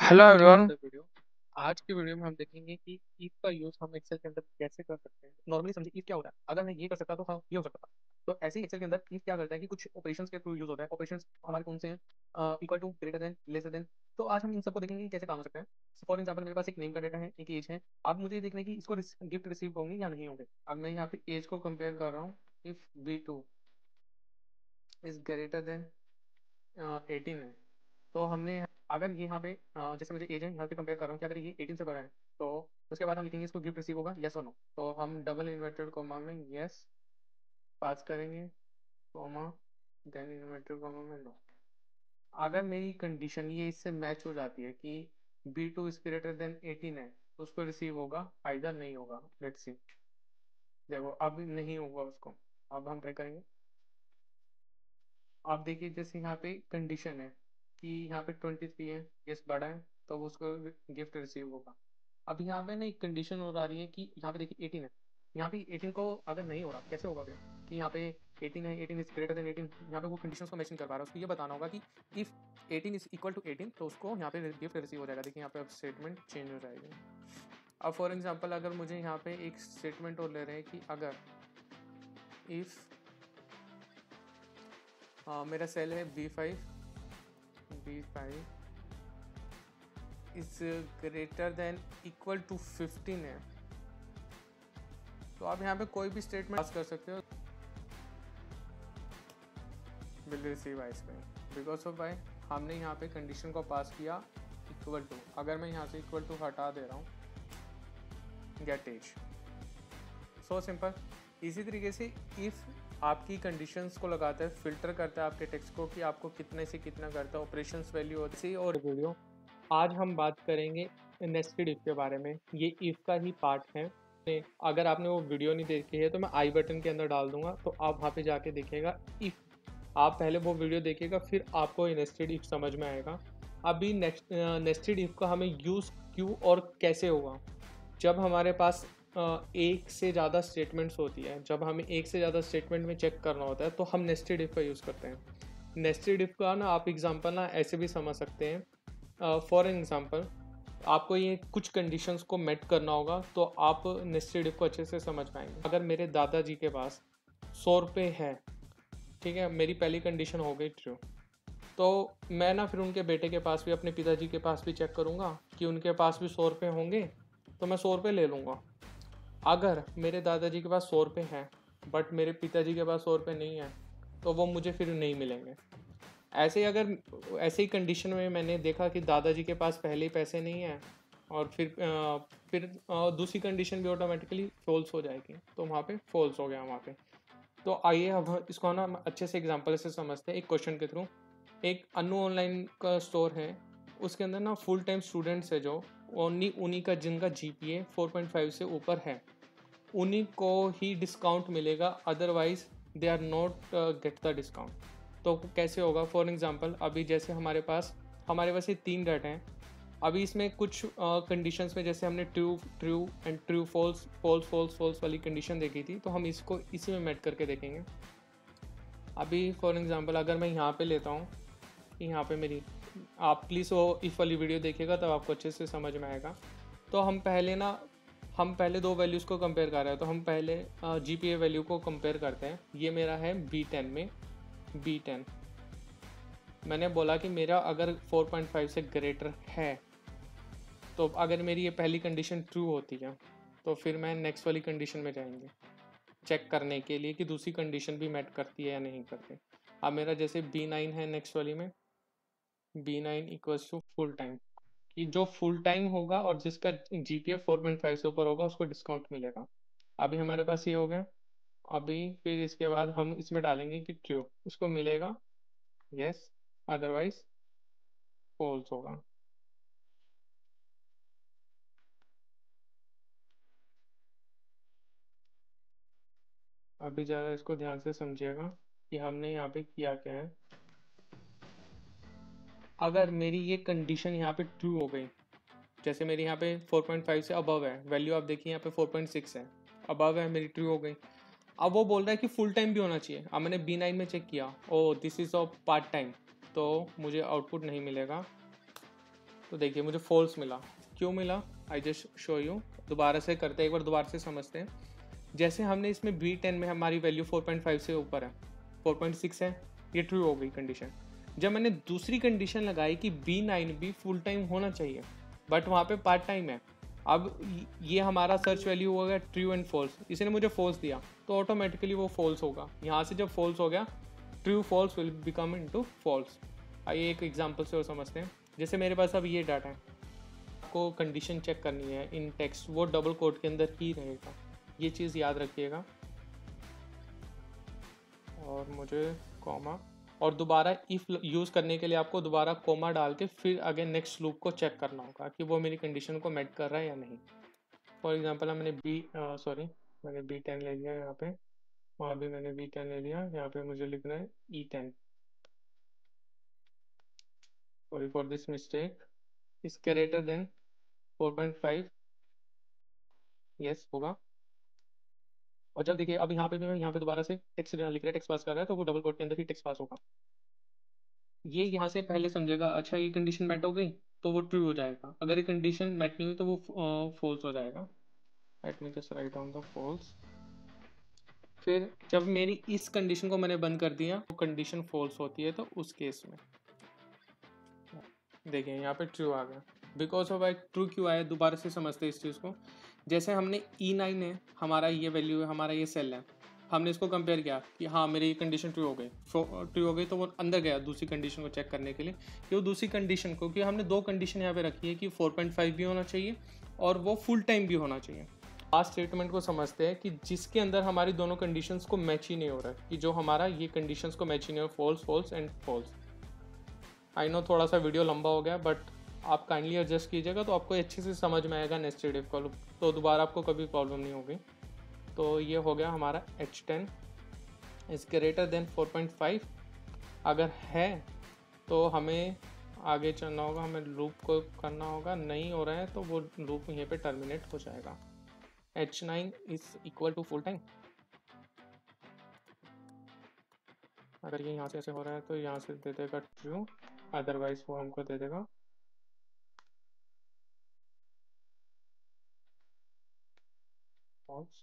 Hello welcome to everyone. Another video. आज की video में हम देखेंगे कि if का यूज हम एक्सेल के अंदर कैसे कर सकते हैं। नॉर्मली समझिए if क्या होता है, अगर मैं ये कर सकता तो हाँ ये हो सकता था। तो ऐसे ही एक्सेल के अंदर if क्या करता है कि कुछ ऑपरेशंस के थ्रू यूज होता है। ऑपरेशंस हमारे कौन से हैं? Equal to, greater than, lesser than. तो आज हम इन सबको देखेंगे कि कैसे काम हो सकते हैं। फॉर एग्जाम्पल मेरे पास एक नेम का डेटा है, एक एज है। अब मुझे ये देखना है कि इसको गिफ्ट रिसीव होंगे या नहीं होंगे। अब मैं यहाँ पे एज को कंपेयर कर रहा हूँ। If B2 is greater then 18 है, तो हमने अगर ये यहाँ पे जैसे मुझे एज है यहाँ पे कंपेयर कर रहा हूँ कि अगर ये 18 से बड़ा है तो उसके बाद हम लिखेंगे इसको गिफ्ट रिसीव होगा यस और नो। तो हम डबल इन्वर्टेड कॉमा में यस पास करेंगे, कॉमा देन इन्वर्टेड कॉमा में नो। अगर मेरी कंडीशन ये इससे मैच हो जाती है कि B2 इज ग्रेटर देन 18 है तो उसको रिसीव होगा, आइदर नहीं होगा। लेट्स सी, देखो अब नहीं होगा उसको। अब हम ट्राई करेंगे। आप देखिए जैसे यहाँ पे कंडीशन है कि यहाँ पे 23 है, यस बड़ा है, तो उसको गिफ्ट रिसीव होगा। अब यहाँ पे ना एक कंडीशन और आ रही है कि यहाँ पे देखिए 18 है। यहाँ पे 18 को अगर नहीं हो रहा कैसे होगा फिर कि यहाँ पे 18 है, 18 इज ग्रेटर देन 18, यहाँ पे वो कंडीशंस को मैच नहीं कर पा रहा। उसको ये बताना होगा कि इफ 18 इज इक्वल टू 18 तो उसको यहाँ पे गिफ्ट रिसीव हो जाएगा। देखिए यहाँ पे अब स्टेटमेंट चेंज हो जाएगी। अब फॉर एग्जाम्पल अगर मुझे यहाँ पे एक स्टेटमेंट और ले रहे हैं कि अगर इफ मेरा सेल है B5 is greater than equal to 15 है, तो आप यहाँ पे कोई भी स्टेटमेंट पास कर सकते हो। Will receive ice cream because of why, हमने यहाँ पे कंडीशन को पास किया इक्वल टू। अगर मैं यहाँ से इक्वल टू हटा दे रहा हूँ, गेट एज, सो सिंपल। इसी तरीके से इफ़ आपकी कंडीशंस को लगाता है, फिल्टर करता है आपके टेक्स्ट को कि आपको कितने से कितना करता है, ऑपरेशंस वैल्यू होती है। और वीडियो आज हम बात करेंगे नेस्टेड इफ के बारे में। ये इफ का ही पार्ट है। अगर आपने वो वीडियो नहीं देखी है तो मैं आई बटन के अंदर डाल दूंगा, तो आप वहाँ पे जाके देखिएगा इफ। आप पहले वो वीडियो देखिएगा फिर आपको नेस्टेड इफ समझ में आएगा। अभी नेस्टेड इफ का हमें यूज़ क्यों और कैसे होगा, जब हमारे पास एक से ज़्यादा स्टेटमेंट्स होती है, जब हमें एक से ज़्यादा स्टेटमेंट में चेक करना होता है तो हम नेस्टेड इफ का यूज़ करते हैं। नेस्टेड इफ का ना आप एग्जांपल ना ऐसे भी समझ सकते हैं। फॉर एग्जांपल आपको ये कुछ कंडीशंस को मेट करना होगा तो आप नेस्टेड इफ को अच्छे से समझ पाएंगे। अगर मेरे दादाजी के पास 100 रुपये है, ठीक है, मेरी पहली कंडीशन हो गई ट्रू, तो मैं ना फिर उनके बेटे के पास भी, अपने पिताजी के पास भी चेक करूँगा कि उनके पास भी 100 रुपये होंगे, तो मैं 100 रुपये ले लूँगा। अगर मेरे दादाजी के पास 100 रुपये हैं बट मेरे पिताजी के पास 100 रुपये नहीं है, तो वो मुझे फिर नहीं मिलेंगे। ऐसे ही अगर ऐसे ही कंडीशन में मैंने देखा कि दादाजी के पास पहले ही पैसे नहीं हैं और फिर दूसरी कंडीशन भी ऑटोमेटिकली फॉल्स हो जाएगी, तो वहाँ पे फॉल्स हो गया वहाँ पे। तो आइए अब इसको ना अच्छे से एग्जांपल से समझते हैं एक क्वेश्चन के थ्रू। एक अनु ऑनलाइन का स्टोर है, उसके अंदर ना फुल टाइम स्टूडेंट्स है जो ओनली उन्हीं का जिनका GPA 4.5 से ऊपर है, उन्हीं को ही डिस्काउंट मिलेगा, otherwise they are not get the discount. तो कैसे होगा? फॉर एग्जांपल अभी जैसे हमारे पास ये 3 डाटा हैं। अभी इसमें कुछ कंडीशंस में जैसे हमने true true and true false false false false वाली कंडीशन देखी थी, तो हम इसको इसी में मैट करके देखेंगे। अभी फॉर एग्जांपल अगर मैं यहाँ पे लेता हूँ कि यहाँ पे मेरी, आप प्लीज़ वो इफ वाली वीडियो देखिएगा तब आपको अच्छे से समझ में आएगा। तो हम पहले दो वैल्यूज़ को कंपेयर कर रहे हैं, तो हम पहले GPA वैल्यू को कंपेयर करते हैं। ये मेरा है B10 में B10। मैंने बोला कि मेरा अगर 4.5 से ग्रेटर है, तो अगर मेरी ये पहली कंडीशन ट्रू होती है तो फिर मैं नेक्स्ट वाली कंडीशन में जाएंगे चेक करने के लिए कि दूसरी कंडीशन भी मैट करती है या नहीं करती। अब मेरा जैसे B9 है, नेक्स्ट वाली में B9 equals to full time, कि जो फुल टाइम होगा और जिसका GPA 4.5 से ऊपर होगा उसको डिस्काउंट मिलेगा। अभी हमारे पास ये हो गया। अभी फिर इसके बाद हम इसमें डालेंगे कि ट्रू, उसको मिलेगा यस, अदरवाइज फॉल्स होगा। अभी ज़रा इसको ध्यान से समझिएगा कि हमने यहाँ पे किया क्या है। अगर मेरी ये कंडीशन यहाँ पे ट्रू हो गई, जैसे मेरी यहाँ पे 4.5 से अबव है, वैल्यू आप देखिए यहाँ पे 4.6 है, अबव है, मेरी ट्रू हो गई। अब वो बोल रहा है कि फुल टाइम भी होना चाहिए। अब मैंने B9 में चेक किया, oh this is of part time, तो मुझे आउटपुट नहीं मिलेगा। तो देखिए मुझे फॉल्स मिला। क्यों मिला, आई जस्ट शो यू। दोबारा से करते हैं, एक बार दोबारा से समझते हैं। जैसे हमने इसमें B10 में हमारी वैल्यू 4.5 से ऊपर है, 4.6 है, ये ट्रू हो गई कंडीशन। जब मैंने दूसरी कंडीशन लगाई कि B9 भी फुल टाइम होना चाहिए बट वहाँ पे पार्ट टाइम है, अब ये हमारा सर्च वैल्यू हो गया ट्रू एंड फॉल्स, इसने मुझे फॉल्स दिया तो ऑटोमेटिकली वो फॉल्स होगा। यहाँ से जब फॉल्स हो गया, true false will become into false. आइए एक एग्जांपल से और समझते हैं। जैसे मेरे पास अब ये डाटा है, आपको कंडीशन चेक करनी है इन टेक्स्ट, वो डबल कोट के अंदर ही रहेगा, ये चीज़ याद रखिएगा। और मुझे कॉमा, और दोबारा इफ़ यूज़ करने के लिए आपको दोबारा कोमा डाल के फिर आगे नेक्स्ट लूप को चेक करना होगा कि वो मेरी कंडीशन को मेट कर रहा है या नहीं। फॉर एग्जांपल मैंने मैंने B10 ले लिया यहाँ पे, वहाँ भी मैंने B10 ले लिया, यहाँ पे मुझे लिखना है E10। Sorry for this mistake. Is greater than 4.5, yes होगा। और जब देखिए अब यहाँ पे मैं यहाँ पे दोबारा से टेक्स्ट लिख रहा है, टेक्स्ट पास कर रहा है, तो वो डबल कोट के अंदर ही टेक्स्ट पास होगा। ये यहाँ से पहले समझेगा, अच्छा ये कंडीशन मैट हो गई तो वो ट्रू हो जाएगा, अगर ये कंडीशन मैट नहीं हुई तो वो फॉल्स हो जाएगा। Let me just write down the false. फिर जब मेरी इस कंडीशन को मैंने बंद कर दिया, वो कंडीशन फॉल्स होती है, तो उस केस में देखिए यहाँ पे ट्रू आ गया। बिकॉज ऑफ ट्रू क्यों आया, दोबारा से समझते हैं इस चीज़ को। जैसे हमने E9 है, हमारा ये वैल्यू है, हमारा ये सेल है, हमने इसको कंपेयर किया कि हाँ मेरी कंडीशन ट्रू हो गई, तो वो अंदर गया दूसरी कंडीशन को चेक करने के लिए कि वो दूसरी कंडीशन को, कि हमने दो कंडीशन यहाँ पे रखी है कि 4.5 भी होना चाहिए और वो फुल टाइम भी होना चाहिए। लास्ट स्टेटमेंट को समझते हैं कि जिसके अंदर हमारी दोनों कंडीशंस को मैच ही नहीं हो रहा है, कि जो हमारा ये कंडीशंस को मैच ही नहीं हो, false false and false. I know थोड़ा सा वीडियो लंबा हो गया, बट आप काइंडली एडजस्ट कीजिएगा तो आपको अच्छे से समझ में आएगा नेस्टेड इफ का, तो दोबारा आपको कभी प्रॉब्लम नहीं होगी। तो ये हो गया हमारा H10 इज़ ग्रेटर देन 4.5। अगर है तो हमें आगे चलना होगा, हमें लूप को करना होगा, नहीं हो रहा है तो वो लूप यहीं पे टर्मिनेट हो जाएगा। H9 is equal to full time. अगर ये यहाँ से ऐसे हो रहा है तो यहाँ से दे देगा ट्रू, अदरवाइज वो हमको दे देगा फॉल्स।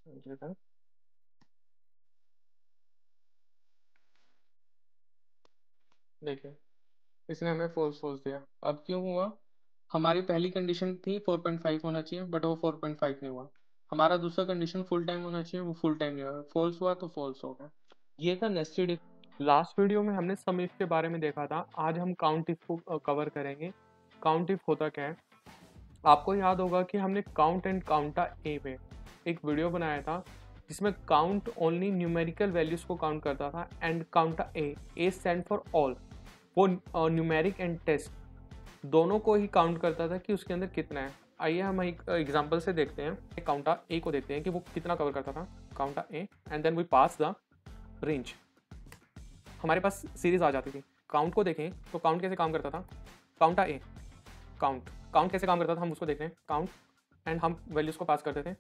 देखिए इसने हमें फॉल्स फॉल्स दिया। अब क्यों हुआ, हमारी पहली कंडीशन थी 4.5 होना चाहिए बट वो 4.5 नहीं हुआ। हमारा दूसरा कंडीशन फुल टाइम होना चाहिए, वो फुल टाइम नहीं हुआ, फॉल्स हुआ तो फॉल्स हो गया। ये था नेस्टेड इफ। लास्ट वीडियो में हमने सम इफ के बारे में देखा था, आज हम काउंट इफ को कवर करेंगे। काउंट इफ होता क्या है, आपको याद होगा कि हमने काउंट एंड काउंटा ए में एक वीडियो बनाया था जिसमें काउंट ओनली न्यूमेरिकल वैल्यूज को काउंट करता था and counta a stand for all, वो न्यूमेरिक एंड टेस्ट दोनों को ही काउंट करता था कि उसके अंदर कितना है। आइए हम एक एग्जांपल से देखते हैं, काउंटा ए को देखते हैं कि वो कितना कवर करता था, counta a and then we pass the range. हमारे पास सीरीज आ जाती थी। काउंट को देखें तो काउंट कैसे काम करता था, काउंटा ए काउंट काउंट कैसे काम करता था हम उसको देखते हैं, काउंट एंड हम वैल्यूज को पास करते थे।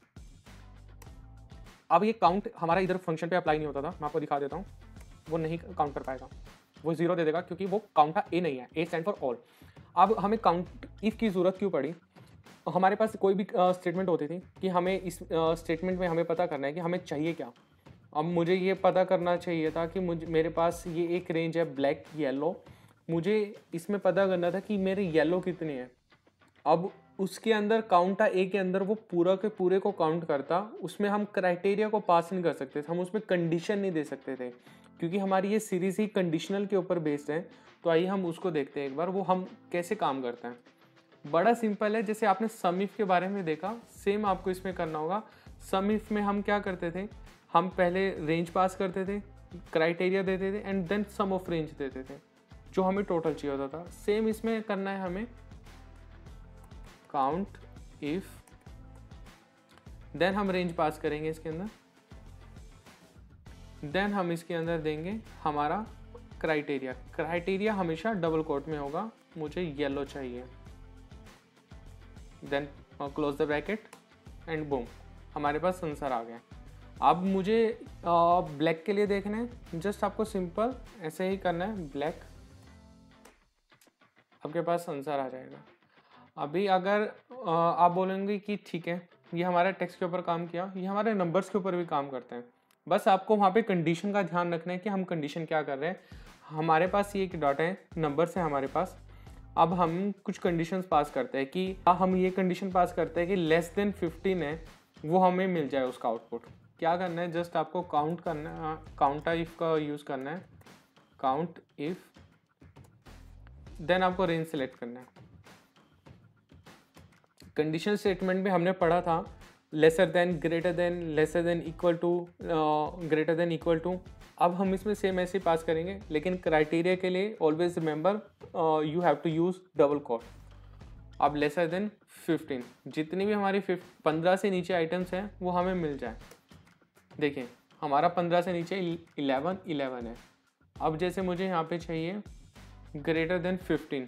अब ये काउंट हमारा इधर फंक्शन पे अप्लाई नहीं होता था, मैं आपको दिखा देता हूँ, वो नहीं काउंट कर पाएगा, वो जीरो दे देगा क्योंकि वो काउंटा ए नहीं है, ए स्टैंड फॉर ऑल। अब हमें काउंट इफ की ज़रूरत क्यों पड़ी, हमारे पास कोई भी स्टेटमेंट होती थी कि हमें इस स्टेटमेंट में हमें पता करना है कि हमें चाहिए क्या। अब मुझे ये पता करना चाहिए था कि मेरे पास ये एक रेंज है ब्लैक येलो, मुझे इसमें पता करना था कि मेरे येलो कितने हैं। अब उसके अंदर काउंटा ए के अंदर वो पूरा के पूरे को काउंट करता, उसमें हम क्राइटेरिया को पास नहीं कर सकते थे, हम उसमें कंडीशन नहीं दे सकते थे क्योंकि हमारी ये सीरीज ही कंडीशनल के ऊपर बेस्ड है। तो आइए हम उसको देखते हैं एक बार, वो हम कैसे काम करते हैं। बड़ा सिंपल है, जैसे आपने सम इफ के बारे में देखा सेम आपको इसमें करना होगा। सम इफ में हम क्या करते थे, हम पहले रेंज पास करते थे, क्राइटेरिया देते थे and then sum of range देते थे जो हमें टोटल चाहिए होता था। सेम इसमें करना है हमें, काउंट इफ देन हम रेंज पास करेंगे इसके अंदर, देन हम इसके अंदर देंगे हमारा क्राइटेरिया। क्राइटेरिया हमेशा डबल कोट में होगा, मुझे येलो चाहिए, then close the bracket and boom, हमारे पास आंसर आ गया। अब मुझे ब्लैक के लिए देखना है, जस्ट आपको सिंपल ऐसे ही करना है ब्लैक, आपके पास आंसर आ जाएगा। अभी अगर आप बोलेंगे कि ठीक है ये हमारा टेक्स्ट के ऊपर काम किया, ये हमारे नंबर्स के ऊपर भी काम करते हैं, बस आपको वहाँ पे कंडीशन का ध्यान रखना है कि हम कंडीशन क्या कर रहे हैं। हमारे पास ये एक डाटा है, नंबर्स है हमारे पास। अब हम कुछ कंडीशंस पास करते हैं कि हम ये कंडीशन पास करते हैं कि लेस देन 15 है, वो हमें मिल जाए उसका आउटपुट। क्या करना है, जस्ट आपको काउंट करना है, काउंट इफ का यूज़ करना है, काउंट इफ, देन आपको रेंज सेलेक्ट करना है। कंडीशन स्टेटमेंट में हमने पढ़ा था lesser than, greater than, lesser than, equal to, greater than, equal to. अब हम इसमें सेम ऐसे पास करेंगे, लेकिन क्राइटेरिया के लिए always remember you have to use double quote. अब लेसर देन 15, जितनी भी हमारी 15 से नीचे आइटम्स हैं वो हमें मिल जाए। देखिए हमारा 15 से नीचे 11 है। अब जैसे मुझे यहाँ पे चाहिए ग्रेटर देन 15,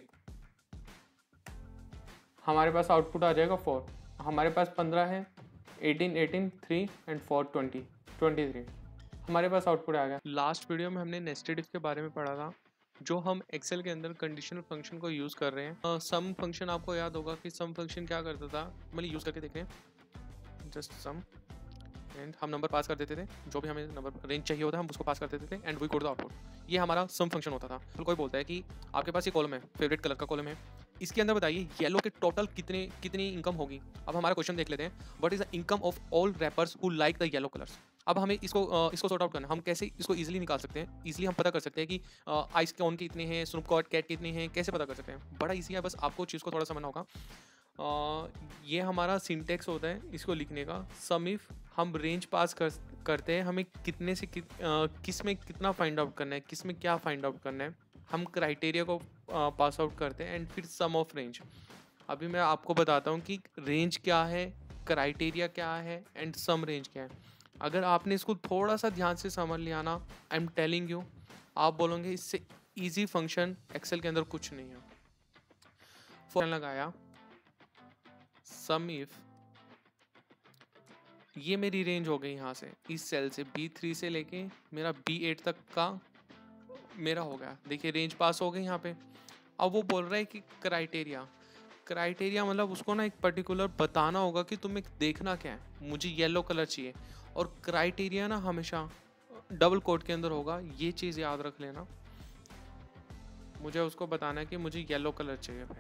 हमारे पास आउटपुट आ जाएगा 4। हमारे पास 15 है, 18, 3 एंड 4, 23 हमारे पास आउटपुट आ गया। लास्ट वीडियो में हमने नेस्टेड इफ के बारे में पढ़ा था, जो हम एक्सेल के अंदर कंडीशनल फंक्शन को यूज़ कर रहे हैं। सम फंक्शन आपको याद होगा कि सम फंक्शन क्या करता था, मतलब यूज़ करके देखें, जस्ट सम, एंड हम नंबर पास कर देते थे, जो भी हमें नंबर रेंज चाहिए होता है हम उसको पास कर देते थे, and we got the output. ये हमारा सम फंक्शन होता था। तो कोई बोलता है कि आपके पास ये कॉलम है, फेवरेट कलर का कॉलम है, इसके अंदर बताइए येलो के टोटल कितनी इनकम होगी। अब हमारा क्वेश्चन देख लेते हैं, what is the income of all rappers who like the yellow colours. अब हमें इसको सॉर्ट आउट करना है। हम कैसे इसको इजीली निकाल सकते हैं, इजीली हम पता कर सकते हैं कि आइस कॉन के इतने हैं, स्नूप कैट के इतने हैं, कैसे पता कर सकते हैं। बड़ा ईजी है, बस आपको चीज़ को थोड़ा समझना होगा। ये हमारा सिंटेक्स होता है इसको लिखने का। सम इफ हम रेंज पास करते हैं, हमें कितने से किस में कितना फाइंड आउट करना है, किस में क्या फाइंड आउट करना है, हम क्राइटेरिया को पास आउट करते हैं, एंड फिर सम ऑफ रेंज। अभी मैं आपको बताता हूँ कि रेंज क्या है, क्राइटेरिया क्या है, एंड सम रेंज क्या है। अगर आपने इसको थोड़ा सा ध्यान से समझ लिया ना, आई एम टेलिंग यू, आप बोलोगे इससे ईजी फंक्शन एक्सेल के अंदर कुछ नहीं है। फॉर लगाया सम इफ, ये मेरी रेंज हो गई यहाँ से, इस सेल से B3 से लेके मेरा B8 तक का मेरा हो गया। देखिए रेंज पास हो गई यहाँ पे। अब वो बोल रहा है कि क्राइटेरिया मतलब उसको ना एक पर्टिकुलर बताना होगा कि तुम्हें देखना क्या है। मुझे येलो कलर चाहिए, और क्राइटेरिया ना हमेशा डबल कोट के अंदर होगा, ये चीज़ याद रख लेना। मुझे उसको बताना है कि मुझे येलो कलर चाहिए भाई।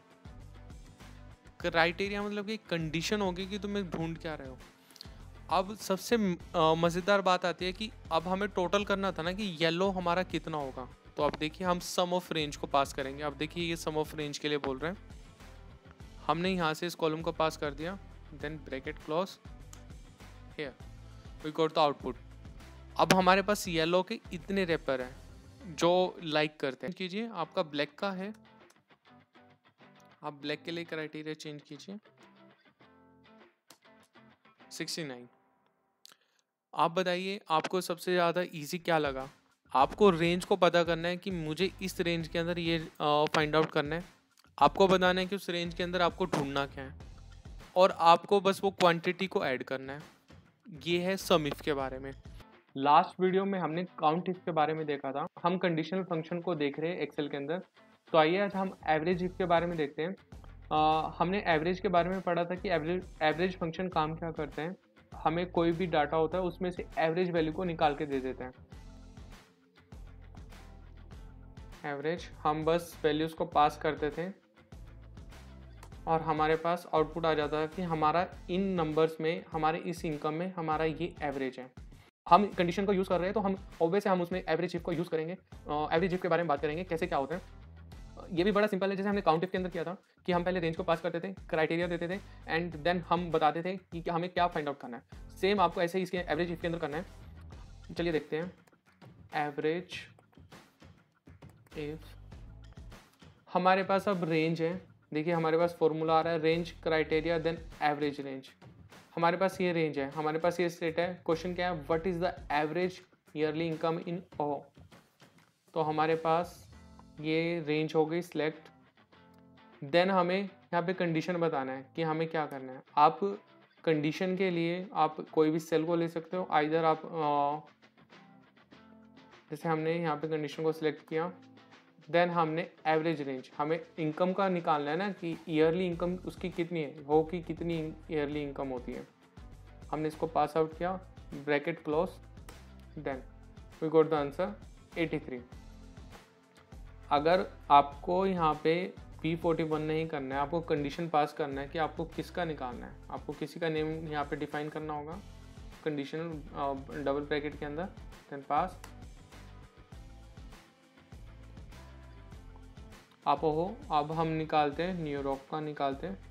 क्राइटेरिया मतलब कि कंडीशन होगी कि तुम्हें ढूंढ क्या रहे हो। अब सबसे मज़ेदार बात आती है कि अब हमें टोटल करना था ना कि येलो हमारा कितना होगा। तो अब देखिए हम सम ऑफ रेंज को पास करेंगे। अब देखिए ये सम ऑफ रेंज के लिए बोल रहे हैं, हमने यहाँ से इस कॉलम को पास कर दिया, then bracket close, here we got the output. अब हमारे पास येलो के इतने रैपर हैं जो लाइक करते हैं। कीजिए आपका ब्लैक का है, आप ब्लैक के लिए क्राइटेरिया चेंज कीजिए 69। आप बताइए आपको सबसे ज़्यादा इजी क्या लगा। आपको रेंज को पता करना है कि मुझे इस रेंज के अंदर ये फाइंड आउट करना है। आपको बताना है कि उस रेंज के अंदर आपको ढूंढना क्या है, और आपको बस वो क्वांटिटी को ऐड करना है। ये है सम इफ के बारे में। लास्ट वीडियो में हमने काउंट इफ के बारे में देखा था। हम कंडीशनल फंक्शन को देख रहे हैं एक्सेल के अंदर। तो आइए आज हम एवरेज इफ के बारे में देखते हैं। हमने एवरेज के बारे में पढ़ा था कि एवरेज फंक्शन काम क्या करते हैं। हमें कोई भी डाटा होता है उसमें से एवरेज वैल्यू को निकाल के दे देते हैं। एवरेज हम बस वैल्यूज़ को पास करते थे और हमारे पास आउटपुट आ जाता है कि हमारा इन नंबर्स में, हमारे इस इनकम में हमारा ये एवरेज है। हम कंडीशन को यूज़ कर रहे हैं तो हम ऑब्वियसली हम उसमें एवरेज इफ को यूज़ करेंगे। एवरेज इफ के बारे में बात करेंगे कैसे क्या होता है। ये भी बड़ा सिंपल है, जैसे हमने काउंट इफ के अंदर किया था कि हम पहले रेंज को पास करते थे, क्राइटेरिया देते थे, एंड देन हम बताते थे कि हमें क्या फाइंड आउट करना है। सेम आपको ऐसे ही इसके एवरेज इफ के अंदर करना है। चलिए देखते हैं। एवरेज इफ हमारे पास अब रेंज है। देखिए हमारे पास फॉर्मूला आ रहा है, range criteria then average range. हमारे पास ये रेंज है, हमारे पास ये स्टेट है। क्वेश्चन क्या है, what is the average yearly income in O. तो हमारे पास ये रेंज हो गई सिलेक्ट। देन हमें यहाँ पे कंडीशन बताना है कि हमें क्या करना है। आप कंडीशन के लिए आप कोई भी सेल को ले सकते हो। आइदर आप जैसे हमने यहाँ पे कंडीशन को सिलेक्ट किया, देन हमने एवरेज रेंज, हमें इनकम का निकालना है ना कि ईयरली इनकम उसकी कितनी है, वो की कितनी ईयरली इनकम होती है। हमने इसको पास आउट किया, bracket close, then we got the answer 83। अगर आपको यहाँ पे P41 नहीं करना है, आपको कंडीशन पास करना है कि आपको किसका निकालना है, आपको किसी का नेम यहाँ पे डिफाइन करना होगा कंडीशन डबल ब्रैकेट के अंदर, देन पास आप हो। अब हम निकालते हैं न्यूयॉर्क का, निकालते हैं।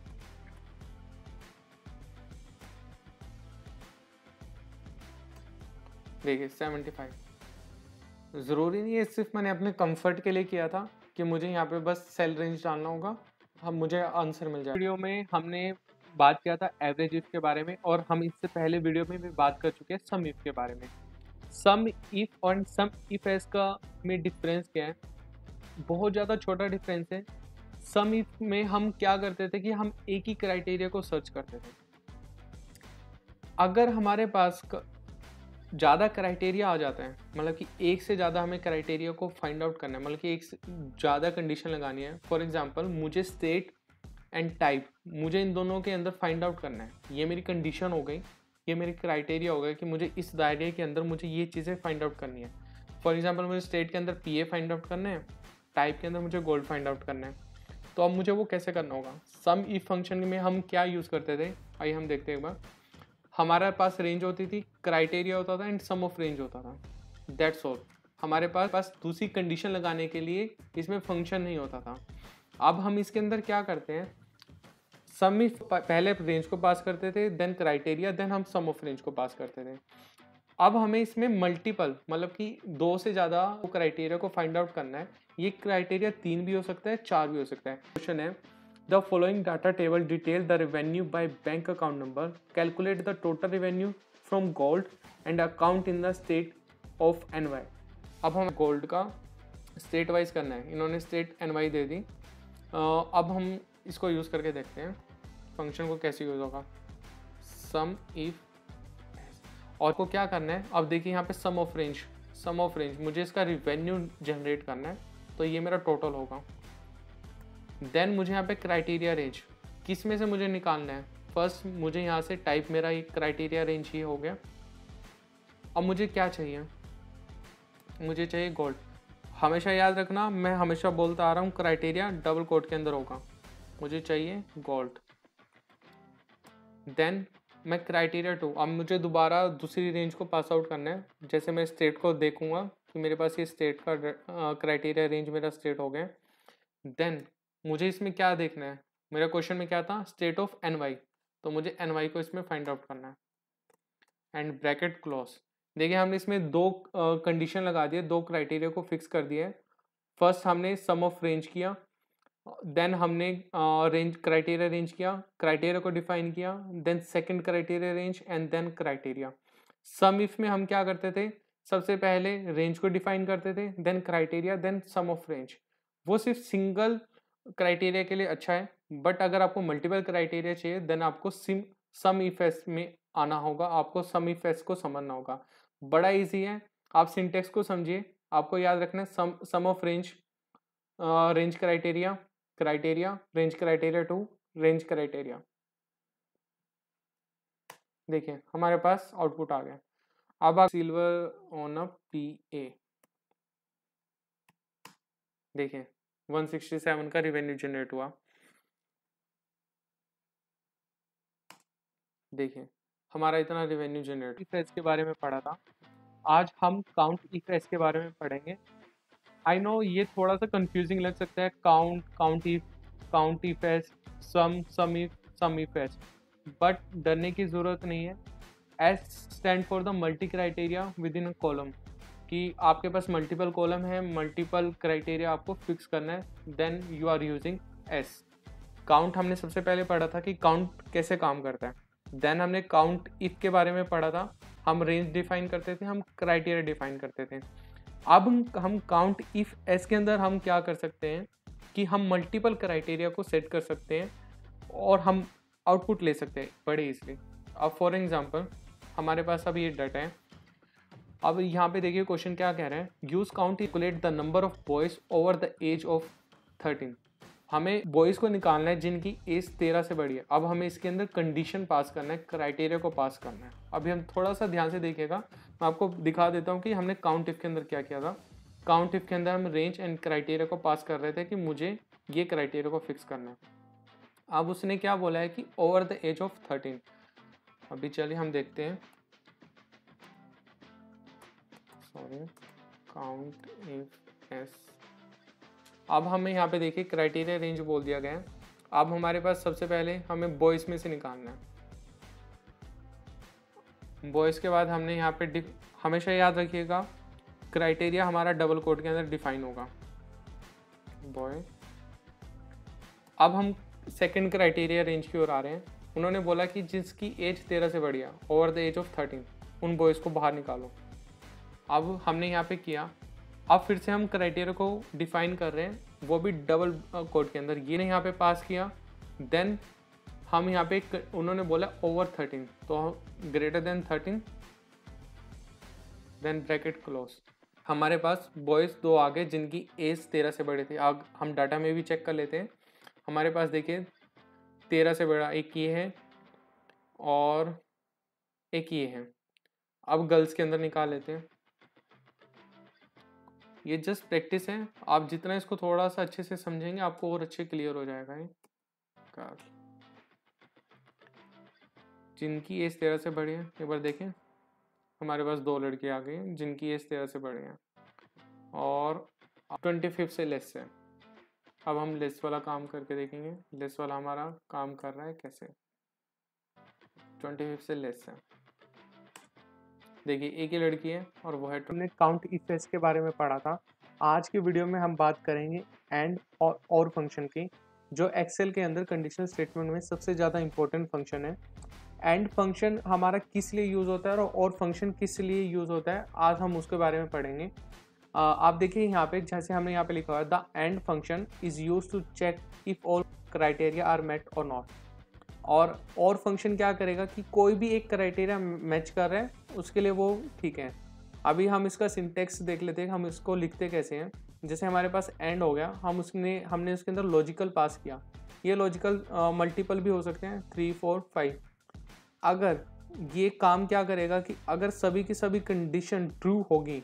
देखिए 75। ज़रूरी नहीं है, सिर्फ मैंने अपने कंफर्ट के लिए किया था कि मुझे यहाँ पे बस सेल रेंज डालना होगा, हम मुझे आंसर मिल जाए। वीडियो में हमने बात किया था एवरेज इफ के बारे में, और हम इससे पहले वीडियो में भी बात कर चुके हैं सम इफ के बारे में। सम इफ और सम इफ एस का में डिफरेंस क्या है? बहुत ज़्यादा छोटा डिफरेंस है। सम इफ में हम क्या करते थे कि हम एक ही क्राइटेरिया को सर्च करते थे। अगर हमारे पास ज़्यादा क्राइटेरिया आ जाता है, मतलब कि एक से ज़्यादा हमें क्राइटेरिया को फाइंड आउट करना है, मतलब कि एक से ज़्यादा कंडीशन लगानी है। फॉर एग्जांपल मुझे स्टेट एंड टाइप, मुझे इन दोनों के अंदर फाइंड आउट करना है। ये मेरी कंडीशन हो गई, ये मेरी क्राइटेरिया हो गया कि मुझे इस दायरे के अंदर मुझे ये चीज़ें फाइंड आउट करनी है। फॉर एग्जाम्पल मुझे स्टेट के अंदर PA फाइंड आउट करना है, टाइप के अंदर मुझे गोल्ड फाइंड आउट करना है। तो अब मुझे वो कैसे करना होगा? सम इफ फंक्शन में हम क्या यूज़ करते थे, आइए हम देखते हैं एक बार। हमारे पास रेंज होती थी, क्राइटेरिया होता था एंड सम ऑफ रेंज होता था, दैट्स ऑल। हमारे पास दूसरी कंडीशन लगाने के लिए इसमें फंक्शन नहीं होता था। अब हम इसके अंदर क्या करते हैं, सम इफ पहले रेंज को पास करते थे, देन क्राइटेरिया, देन हम सम ऑफ रेंज को पास करते थे। अब हमें इसमें मल्टीपल, मतलब कि 2 से ज़्यादा क्राइटेरिया को फाइंड आउट करना है। ये क्राइटेरिया 3 भी हो सकता है, 4 भी हो सकता है। क्वेश्चन है The following data table detail the revenue by bank account number. Calculate the total revenue from gold and account in the state of NY. अब हम गोल्ड का स्टेट वाइज करना है, इन्होंने स्टेट NY दे दी। अब हम इसको यूज़ करके देखते हैं फंक्शन को कैसे यूज़ होगा। सम इफ, और को क्या करना है, अब देखिए यहाँ पे sum of range, sum of range मुझे इसका रिवेन्यू जनरेट करना है, तो ये मेरा टोटल होगा। देन मुझे यहाँ पे क्राइटेरिया रेंज, किस में से मुझे निकालना है? फर्स्ट मुझे यहाँ से टाइप, मेरा एक क्राइटेरिया रेंज ही हो गया। अब मुझे क्या चाहिए? मुझे चाहिए गोल्ड। हमेशा याद रखना, मैं हमेशा बोलता आ रहा हूँ क्राइटेरिया डबल कोट के अंदर होगा। मुझे चाहिए गोल्ड, देन मैं क्राइटेरिया 2। अब मुझे दोबारा दूसरी रेंज को पास आउट करना है। जैसे मैं स्टेट को देखूंगा कि मेरे पास ये स्टेट का क्राइटेरिया रेंज मेरा स्टेट हो गया। देन मुझे इसमें क्या देखना है, मेरा क्वेश्चन में क्या था, स्टेट ऑफ NY, तो मुझे NY को इसमें फाइंड आउट करना है एंड ब्रैकेट क्लोज। देखिए हमने इसमें 2 कंडीशन लगा दिए, 2 क्राइटेरिया को फिक्स कर दिया है। फर्स्ट हमने सम ऑफ रेंज किया, देन हमने रेंज क्राइटेरिया रेंज किया, क्राइटेरिया को डिफाइन किया, then second criteria range and then criteria. Sum if में हम क्या करते थे, सबसे पहले रेंज को डिफाइन करते थे, then criteria, then sum of range. वो सिर्फ सिंगल क्राइटेरिया के लिए अच्छा है, बट अगर आपको मल्टीपल क्राइटेरिया चाहिए देन आपको सम इफ एस में आना होगा, आपको सम इफ एस को समझना होगा। बड़ा इजी है, आप सिंटेक्स को समझिए। आपको याद रखना है sum of range, range criteria, criteria, range criteria 2, range criteria. देखिए हमारे पास आउटपुट आ गया। अब आप सिल्वर ऑन अ PA, देखिए 167 का रिवेन्यू जनरेट हुआ। देखिए हमारा इतना रिवेन्यू जनरेट। इफ एस के बारे में पढ़ा था, आज हम काउंट इफ एस के बारे में पढ़ेंगे। आई नो ये थोड़ा सा कंफ्यूजिंग लग सकता है, count if S, sum if S, but डरने की ज़रूरत नहीं है। S stand for the multi criteria with in a column, कि आपके पास मल्टीपल कॉलम है, मल्टीपल क्राइटेरिया आपको फिक्स करना है, then you are using S. Count हमने सबसे पहले पढ़ा था कि काउंट कैसे काम करता है। देन हमने काउंट इफ के बारे में पढ़ा था, हम रेंज डिफाइन करते थे, हम क्राइटेरिया डिफाइन करते थे। अब हम काउंट इफ एस के अंदर हम क्या कर सकते हैं कि हम मल्टीपल क्राइटेरिया को सेट कर सकते हैं और हम आउटपुट ले सकते हैं बड़े ईजली। अब फॉर एग्जांपल हमारे पास अब ये डाटा है, अब यहाँ पे देखिए क्वेश्चन क्या कह रहे हैं, use count calculate the number of boys over the age of 13। हमें बॉयज़ को निकालना है जिनकी एज 13 से बड़ी है। अब हमें इसके अंदर कंडीशन पास करना है, क्राइटेरिया को पास करना है। अभी हम थोड़ा सा ध्यान से देखिएगा, मैं आपको दिखा देता हूँ कि हमने काउंट इफ के अंदर क्या किया था। काउंट इफ के अंदर हम रेंज एंड क्राइटेरिया को पास कर रहे थे कि मुझे ये क्राइटेरिया को फिक्स करना है। अब उसने क्या बोला है कि ओवर द एज ऑफ 13। अभी चलिए हम देखते हैं, सॉरी, काउंट इफ एस। अब हमें यहाँ पे देखिए क्राइटेरिया रेंज बोल दिया गया है। अब हमारे पास सबसे पहले हमें बॉयज़ में से निकालना है। बॉयज़ के बाद हमने यहाँ पे हमेशा याद रखिएगा क्राइटेरिया हमारा डबल कोट के अंदर डिफाइन होगा, बॉय। अब हम सेकंड क्राइटेरिया रेंज की ओर आ रहे हैं। उन्होंने बोला कि जिसकी एज 13 से बढ़िया, ओवर द एज ऑफ 13, उन बॉयज़ को बाहर निकालो। अब हमने यहाँ पे किया। अब फिर से हम क्राइटेरिया को डिफाइन कर रहे हैं, वो भी डबल कोड के अंदर। ये ने यहाँ पे पास किया, देन हम यहाँ पे उन्होंने बोला ओवर 13, तो greater than 13, then bracket close. हमारे पास बॉयज़ दो आ गए जिनकी एज 13 से बड़े थे। अब हम डाटा में भी चेक कर लेते हैं। हमारे पास देखिए 13 से बड़ा एक ये है और एक ये है। अब गर्ल्स के अंदर निकाल लेते हैं। ये जस्ट प्रैक्टिस है, आप जितना इसको थोड़ा सा अच्छे से समझेंगे आपको और अच्छे क्लियर हो जाएगा। ये जिनकी एज 13 से बड़ी है, एक बार देखें, हमारे पास दो लड़के आ गए जिनकी एज 13 से बड़ी है और 25 से लेस है। अब हम लेस वाला काम करके देखेंगे, लेस वाला हमारा काम कर रहा है कैसे। 25 से लेस है, देखिए एक ही लड़की है और वो है। हमने काउंट इफ एस के बारे में पढ़ा था। आज की वीडियो में हम बात करेंगे एंड और फंक्शन की, जो एक्सेल के अंदर कंडीशनल स्टेटमेंट में सबसे ज़्यादा इंपॉर्टेंट फंक्शन है। एंड फंक्शन हमारा किस लिए यूज़ होता है और फंक्शन किस लिए यूज़ होता है, आज हम उसके बारे में पढ़ेंगे। आप देखिए यहाँ पे, जैसे हमने यहाँ पे लिखा हुआ है, the and function is use to check if all criteria are met or not. Or function क्या करेगा कि कोई भी एक क्राइटेरिया मैच कर रहा है उसके लिए वो ठीक है। अभी हम इसका सिंटेक्स देख लेते हैं, हम इसको लिखते कैसे हैं। जैसे हमारे पास एंड हो गया, हमने उसके अंदर लॉजिकल पास किया। ये लॉजिकल मल्टीपल भी हो सकते हैं, 3, 4, 5। अगर ये काम क्या करेगा कि अगर सभी की सभी कंडीशन ट्रू होगी,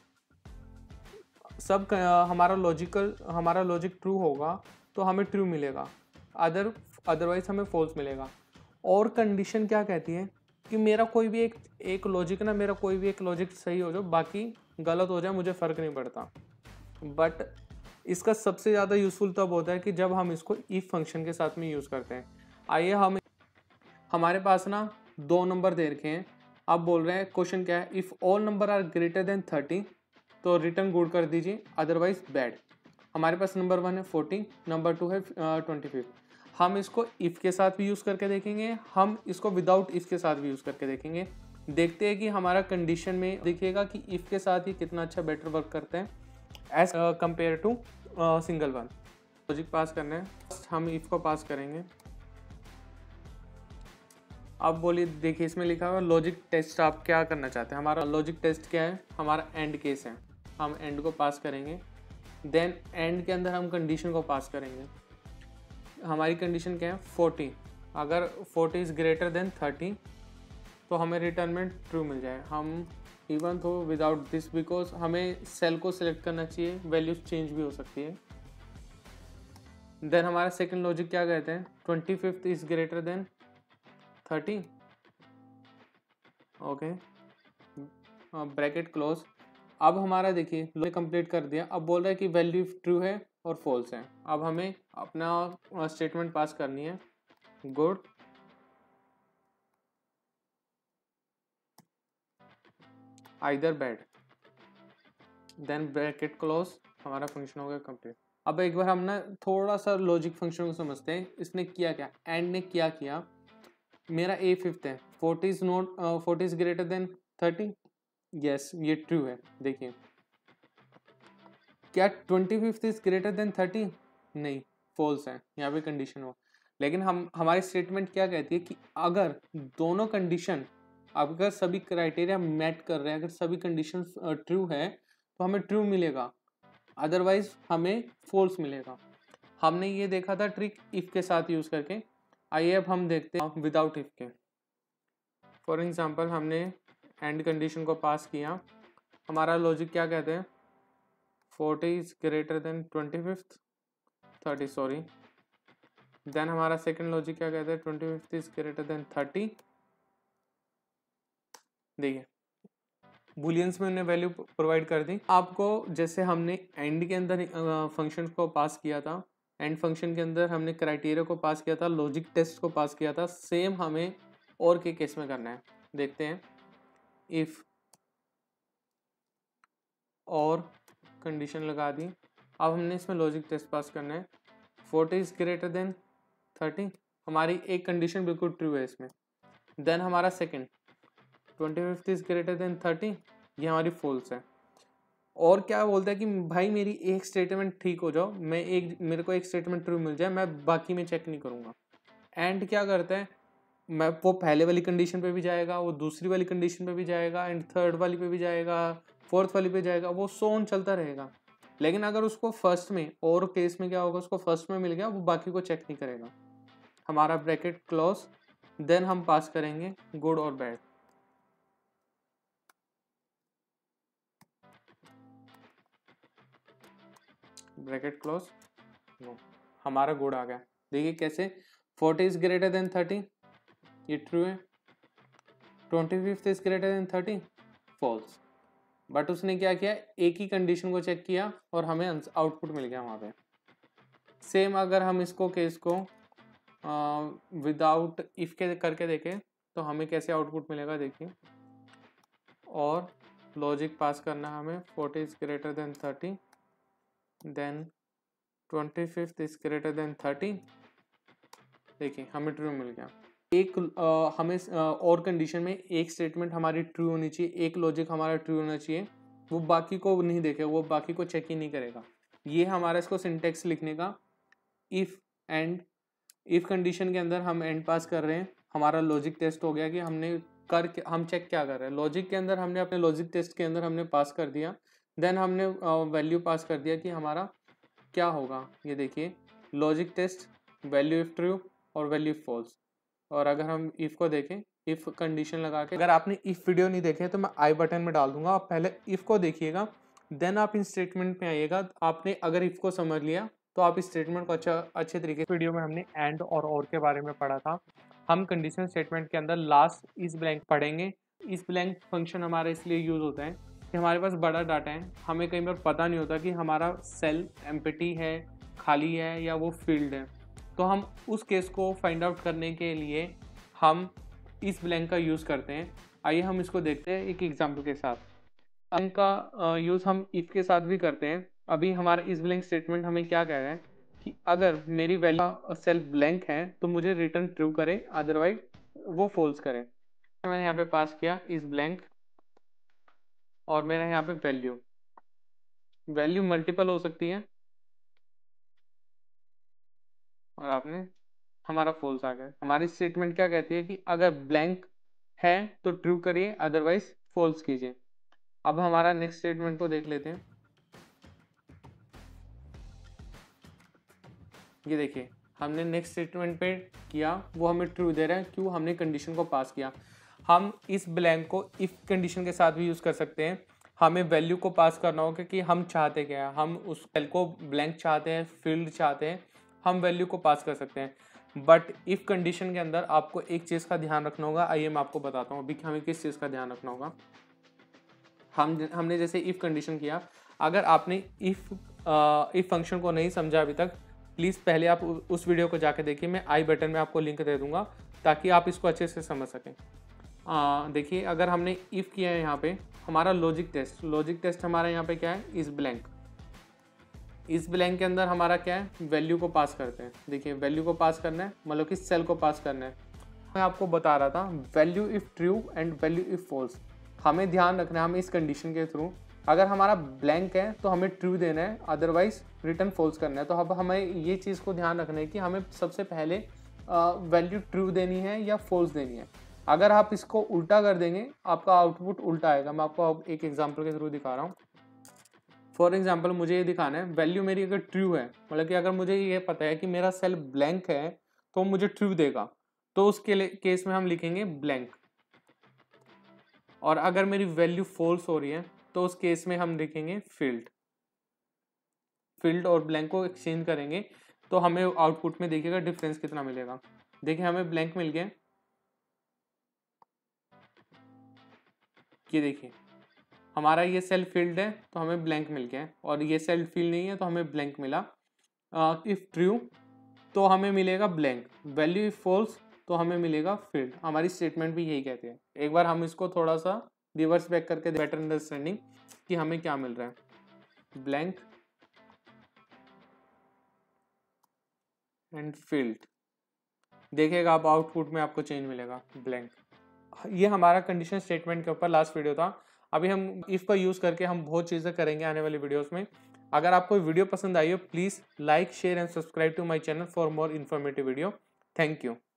हमारा लॉजिक ट्रू होगा तो हमें ट्रू मिलेगा, अदरवाइज हमें फॉल्स मिलेगा। और कंडीशन क्या कहती है कि मेरा कोई भी एक लॉजिक ना, मेरा कोई भी एक लॉजिक सही हो जाए, बाकी गलत हो जाए, मुझे फ़र्क नहीं पड़ता। बट इसका सबसे ज़्यादा यूज़फुल तब होता है कि जब हम इसको इफ फंक्शन के साथ में यूज़ करते हैं। आइए हमारे पास ना दो नंबर दे रखे हैं। अब बोल रहे हैं, क्वेश्चन क्या है, if all number are greater than 30 तो रिटर्न गुड कर दीजिए, अदरवाइज बैड। हमारे पास नंबर 1 है 40, नंबर 2 है 25। हम इसको इफ़ के साथ भी यूज़ करके देखेंगे, हम इसको विदाउट इफ़ के साथ भी यूज़ करके देखेंगे। देखते हैं कि हमारा कंडीशन में देखिएगा कि इफ़ के साथ ही कितना अच्छा बेटर वर्क करते हैं as compare to single one. Logic पास करना है, हम इफ़ को पास करेंगे। अब बोलिए, देखिए इसमें लिखा हुआ लॉजिक टेस्ट, आप क्या करना चाहते हैं। हमारा लॉजिक टेस्ट क्या है, हमारा एंड केस है, हम एंड को पास करेंगे। देन एंड के अंदर हम कंडीशन को पास करेंगे। हमारी कंडीशन क्या है, 40। अगर 40 इज़ ग्रेटर देन 30 तो हमें रिटर्न में ट्रू मिल जाए। हम इवन तो विदाउट दिस, बिकॉज हमें सेल को सिलेक्ट करना चाहिए, वैल्यूज चेंज भी हो सकती है। देन हमारा सेकंड लॉजिक क्या कहते हैं, 25 is greater than 30, okay, bracket close. अब हमारा देखिए लॉजिक कंप्लीट कर दिया। अब बोल रहा है कि वैल्यू ट्रू है और फॉल्स है। अब हमें अपना स्टेटमेंट पास करनी है, good, either bad, then bracket close. हमारा फंक्शन हो गया कंप्लीट। अब एक बार हम ना थोड़ा सा लॉजिक फंक्शन को समझते हैं। इसने किया क्या, एंड ने क्या किया, मेरा ए 5th है, 40 इज ग्रेटर देन 30, यस ये ट्रू है। देखिए क्या 25 इज ग्रेटर देन 30, नहीं, फॉल्स है, यहाँ पे कंडीशन हो। लेकिन हमारी स्टेटमेंट क्या कहती है कि अगर दोनों कंडीशन अगर सभी क्राइटेरिया मैट कर रहे हैं, अगर सभी कंडीशन ट्रू है तो हमें ट्रू मिलेगा, अदरवाइज हमें फॉल्स मिलेगा। हमने ये देखा था ट्रिक इफ के साथ यूज करके। आइए अब हम देखते हैं विदाउट इफ के। फॉर एग्जांपल हमने एंड कंडीशन को पास किया, हमारा लॉजिक क्या कहते हैं, 40 is greater than 25th 30 sorry. Then हमारा सेकंड लॉजिक क्या कहते हैं, 25th इज ग्रेटर देन 30। देखिए बुलियंस में उन्हें वैल्यू प्रोवाइड कर दी आपको। जैसे हमने एंड के अंदर फंक्शन को पास किया था, एंड फंक्शन के अंदर हमने क्राइटेरिया को पास किया था, लॉजिक टेस्ट को पास किया था, सेम हमें और के केस में करना है। देखते हैं, इफ और कंडीशन लगा दी। अब हमने इसमें लॉजिक टेस्ट पास करना है, 40 इज ग्रेटर देन 30, हमारी एक कंडीशन बिल्कुल ट्रू है इसमें। देन हमारा second 25th is greater than 30, ये हमारी फॉल्स है। और क्या बोलता है कि भाई मेरी एक स्टेटमेंट ठीक हो जाओ, मेरे को एक स्टेटमेंट ट्रू मिल जाए, मैं बाकी में चेक नहीं करूँगा। एंड क्या करता है, मैं वो पहले वाली कंडीशन पे भी जाएगा, वो दूसरी वाली कंडीशन पे भी जाएगा, एंड थर्ड वाली पे भी जाएगा, फोर्थ वाली पे जाएगा, वो सो ऑन चलता रहेगा। लेकिन अगर उसको फर्स्ट में, और केस में क्या होगा, उसको फर्स्ट में मिल गया, वो बाकी को चेक नहीं करेगा। हमारा ब्रैकेट क्लोज, देन हम पास करेंगे गुड और बैड। ब्रैकेट क्लोज, नो, हमारा गुड आ गया। देखिए कैसे, 40 इज ग्रेटर देन 30, ये ट्रू है, 25th is greater than 30, false. But उसने क्या किया, एक ही कंडीशन को चेक किया और हमें आउटपुट मिल गया वहाँ पे। सेम अगर हम इसको केस को विदाउट इफ के करके देखें तो हमें कैसे आउटपुट मिलेगा, देखिए। और लॉजिक पास करना हमें, 40 is greater than 30, then 25th is greater than 30, देखिए हमें ट्रू मिल गया। एक हमें और कंडीशन में एक स्टेटमेंट हमारी ट्रू होनी चाहिए, एक लॉजिक हमारा ट्रू होना चाहिए, वो बाकी को नहीं देखेगा, वो बाकी को चेक ही नहीं करेगा। ये हमारा इसको सिंटेक्स लिखने का, इफ एंड। इफ कंडीशन के अंदर हम एंड पास कर रहे हैं, हमारा लॉजिक टेस्ट हो गया कि हम चेक क्या कर रहे हैं। लॉजिक के अंदर हमने अपने लॉजिक टेस्ट के अंदर हमने पास कर दिया, देन हमने वैल्यू पास कर दिया कि हमारा क्या होगा। ये देखिए logic test, value if true और वैल्यू इफ फॉल्स। और अगर हम इफ को देखें, इफ कंडीशन लगा के, अगर आपने इफ वीडियो नहीं देखे तो मैं आई बटन में डाल दूंगा, आप पहले इफ को देखिएगा, देन आप इन स्टेटमेंट में आइएगा। आपने अगर इफ को समझ लिया तो आप इस स्टेटमेंट को अच्छे तरीके से, वीडियो में हमने एंड और के बारे में पढ़ा था। हम कंडीशन स्टेटमेंट के अंदर लास्ट इस ब्लैंक पढ़ेंगे। इस ब्लैंक फंक्शन हमारा इसलिए यूज होता है कि हमारे पास बड़ा डाटा है, हमें कई बार पता नहीं होता कि हमारा सेल एम्प्टी है, खाली है, या वो फील्ड है। तो हम उस केस को फाइंड आउट करने के लिए हम इस ब्लैंक का यूज़ करते हैं। आइए हम इसको देखते हैं एक एग्जाम्पल के साथ। इनका यूज़ हम इफ के साथ भी करते हैं। अभी हमारा इस ब्लैंक स्टेटमेंट हमें क्या कह रहा है कि अगर मेरी वैल्यू सेल ब्लैंक है तो मुझे रिटर्न ट्रू करे, अदरवाइज वो फॉल्स करे। मैंने यहाँ पे पास किया इस ब्लैंक, और मेरा यहाँ पे वैल्यू मल्टीपल हो सकती है, और आपने हमारा फॉल्स आ गया। हमारी स्टेटमेंट क्या कहती है कि अगर ब्लैंक है तो ट्रू करिए, अदरवाइज फॉल्स कीजिए। अब हमारा नेक्स्ट स्टेटमेंट को देख लेते हैं। ये देखिए हमने नेक्स्ट स्टेटमेंट पे किया, वो हमें ट्रू दे रहा है, क्यों, हमने कंडीशन को पास किया। हम इस ब्लैंक को इफ कंडीशन के साथ भी यूज़ कर सकते हैं। हमें वैल्यू को पास करना होगा कि हम चाहते क्या है, हम उस सेल को ब्लैंक चाहते हैं, फील्ड चाहते हैं, हम वैल्यू को पास कर सकते हैं। बट इफ कंडीशन के अंदर आपको एक चीज़ का ध्यान रखना होगा। आइए मैं आपको बताता हूँ अभी हमें किस चीज़ का ध्यान रखना होगा। हमने जैसे इफ कंडीशन किया, अगर आपने इफ फंक्शन को नहीं समझा अभी तक, प्लीज़ पहले आप उस वीडियो को जाके देखिए, मैं आई बटन में आपको लिंक दे दूंगा ताकि आप इसको अच्छे से समझ सकें। देखिए अगर हमने इफ़ किया है, यहाँ पे हमारा लॉजिक टेस्ट हमारा यहाँ पे क्या है, इस ब्लैंक के अंदर हमारा क्या है, वैल्यू को पास करते हैं। देखिए वैल्यू को पास करना है, मतलब कि सेल को पास करना है। मैं आपको बता रहा था value if true and value if false, हमें ध्यान रखना है। हमें इस कंडीशन के थ्रू, अगर हमारा ब्लैंक है तो हमें ट्रू देना है, अदरवाइज रिटर्न फॉल्स करना है। तो अब हमें ये चीज़ को ध्यान रखना है कि हमें सबसे पहले वैल्यू ट्रू देनी है या फॉल्स देनी है। अगर आप इसको उल्टा कर देंगे आपका आउटपुट उल्टा आएगा। मैं आपको अब एक एग्जांपल के थ्रू दिखा रहा हूँ। फॉर एग्जांपल मुझे ये दिखाना है वैल्यू मेरी अगर ट्रू है, मतलब कि अगर मुझे ये पता है कि मेरा सेल ब्लैंक है तो मुझे ट्रू देगा, तो उस केस में हम लिखेंगे ब्लैंक। और अगर मेरी वैल्यू फॉल्स हो रही है तो उस केस में हम लिखेंगे फिल्ड। फिल्ड और ब्लैंक को एक्सचेंज करेंगे तो हमें आउटपुट में देखिएगा डिफरेंस कितना मिलेगा। देखिए हमें ब्लैंक मिल गया, ये देखिए हमारा ये सेल फील्ड है तो हमें ब्लैंक मिल गया है, और ये सेल फील्ड नहीं है तो हमें ब्लैंक मिला। इफ ट्रू तो हमें मिलेगा ब्लैंक, वैल्यू इफ फॉल्स तो हमें मिलेगा फील्ड। हमारी स्टेटमेंट भी यही कहते हैं। एक बार हम इसको थोड़ा सा रिवर्स बैक करके बेटर अंडरस्टैंडिंग कि हमें क्या मिल रहा है, ब्लैंक एंड फील्ड। देखिएगा आप आउटपुट में आपको चेंज मिलेगा ब्लैंक। ये हमारा कंडीशन स्टेटमेंट के ऊपर लास्ट वीडियो था। अभी हम इफ का यूज करके हम बहुत चीजें करेंगे आने वाली वीडियोस में। अगर आपको वीडियो पसंद आई हो please like share and subscribe to my channel for more informative video. Thank you.